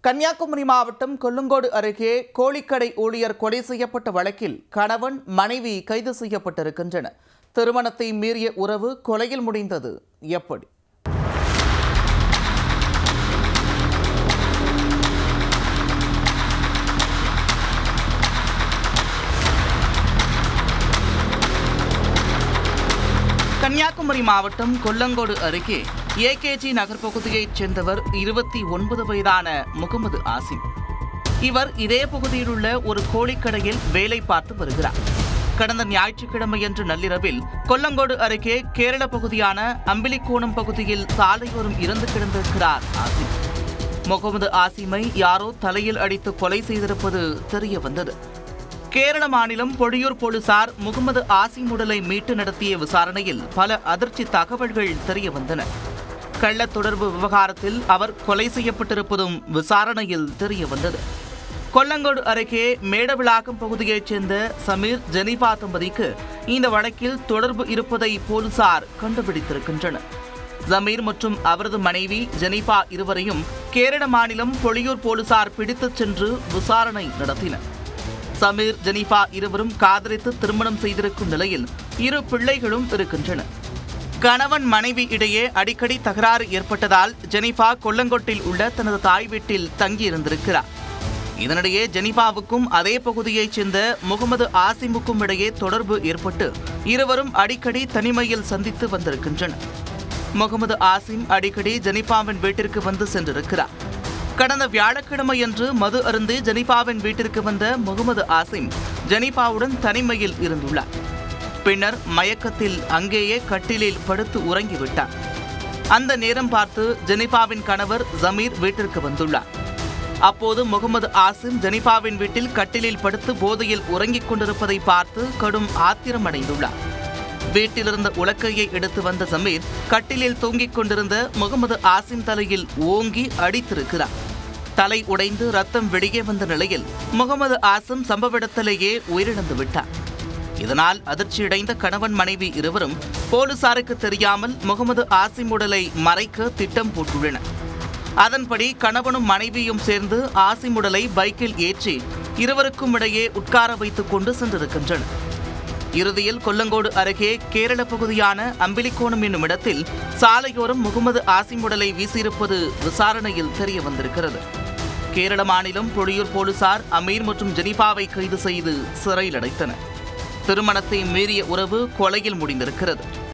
கன்னியாகுமரி மாவட்டம் கொல்லுங்கோடு அருகே கோழிக்கடை ஊழியர் கொலை செய்யப்பட்ட வழக்கில் கணவன் மனைவி கைது செய்யப்பட்டிருக்கின்றனர். திருமணத்தை மீறிய உறவு கொலையில் முடிந்தது எப்படி? கன்னியாகுமரி மாவட்டம் கொல்லங்கோடு அருகே ஏகேஜி நகர் பகுதியைச் சேர்ந்தவர் 29 வயதான முகமது ஆசிம். இவர் இதே பகுதியில் உள்ள ஒரு கோழிக்கடையில் வேலை பார்த்து வருகிறார். கடந்த ஞாயிற்றுக்கிழமையன்று நள்ளிரவில் கொல்லங்கோடு அருகே கேரள பகுதியான அம்பிலிக்கோணம் பகுதியில் சாலையோரம் இறந்து கிடந்திருக்கிறார் ஆசிம். முகமது ஆசிமை யாரோ தலையில் அடித்து கொலை செய்திருப்பது தெரிய வந்தது. கேரள மாநிலம் பொழியூர் போலீசார் முகமது ஆசிம் உடலை மீட்டு நடத்திய விசாரணையில் பல அதிர்ச்சி தகவல்கள் தெரிய வந்தன. கள்ள தொடர்பு விவகாரத்தில் அவர் கொலை செய்யப்பட்டிருப்பதும் விசாரணையில் தெரிய வந்தது. கொல்லங்கோடு அருகே மேடவிளாக்கம் பகுதியைச் சேர்ந்த சமீர் ஜெனிபா தம்பதிக்கு இந்த வழக்கில் தொடர்பு இருப்பதை போலீசார் கண்டுபிடித்திருக்கின்றனர். சமீர் மற்றும் அவரது மனைவி ஜெனிபா இருவரையும் கேரள மாநிலம் பொழியூர் போலீசார் பிடித்துச் சென்று விசாரணை நடத்தினர். சமீர் ஜெனிபா இருவரும் காதலித்து திருமணம் செய்திருக்கும் நிலையில் 2 பிள்ளைகளும் இருக்கின்றனர். கணவன் மனைவி இடையே அடிக்கடி தகராறு ஏற்பட்டதால் ஜெனிபா கொல்லங்கோட்டில் உள்ள தனது தாய் வீட்டில் தங்கியிருந்திருக்கிறார். இதனிடையே ஜெனிபாவுக்கும் அதே பகுதியைச் சேர்ந்த முகமது ஆசிமுக்கும் இடையே தொடர்பு ஏற்பட்டு இருவரும் அடிக்கடி தனிமையில் சந்தித்து வந்திருக்கின்றனர். முகமது ஆசிம் அடிக்கடி ஜெனிபாவின் வீட்டிற்கு வந்து சென்றிருக்கிறார். கடந்த வியாழக்கிழமையன்று மது அருந்தி ஜெனிபாவின் வீட்டிற்கு வந்த முகமது ஆசிம் ஜெனிபாவுடன் தனிமையில் இருந்துள்ளார். பின்னர் மயக்கத்தில் அங்கேயே கட்டிலில் படுத்து உறங்கிவிட்டார். அந்த நேரம் பார்த்து ஜெனிபாவின் கணவர் சமீர் வீட்டிற்கு வந்துள்ளார். அப்போது முகமது ஆசிம் ஜெனிபாவின் வீட்டில் கட்டிலில் படுத்து போதையில் உறங்கிக் கொண்டிருப்பதை பார்த்து கடும் ஆத்திரமடைந்துள்ளார். வீட்டிலிருந்த உலக்கையை எடுத்து வந்த சமீர் கட்டிலில் தூங்கிக் கொண்டிருந்த முகமது ஆசிம் தலையில் ஓங்கி அடித்திருக்கிறார். தலை உடைந்து ரத்தம் வெளியே வந்த நிலையில் முகமது ஆசிம் சம்பவ இடத்திலேயே உயிரிழந்து விட்டார். இதனால் அதிர்ச்சியடைந்த கணவன் மனைவி இருவரும் போலீசாருக்கு தெரியாமல் முகமது ஆசிம் உடலை மறைக்க திட்டம் போட்டுள்ளனர். அதன்படி கணவனும் மனைவியும் சேர்ந்து ஆசிம் உடலை பைக்கில் ஏற்றி இருவருக்கும் இடையே உட்கார வைத்துக் கொண்டு சென்றிருக்கின்றனர். இறுதியில் கொல்லங்கோடு அருகே கேரள பகுதியான அம்பிலிக்கோணம் என்னும் இடத்தில் சாலையோரம் முகமது ஆசிம் உடலை வீசியிருப்பது விசாரணையில் தெரிய வந்திருக்கிறது. கேரள மாநிலம் பொழியூர் போலீசார் அமீர் மற்றும் ஜெனிபாவை கைது செய்து சிறையில் அடைத்தனர். திருமணத்தை மீறிய உறவு கொலையில் முடிந்திருக்கிறது.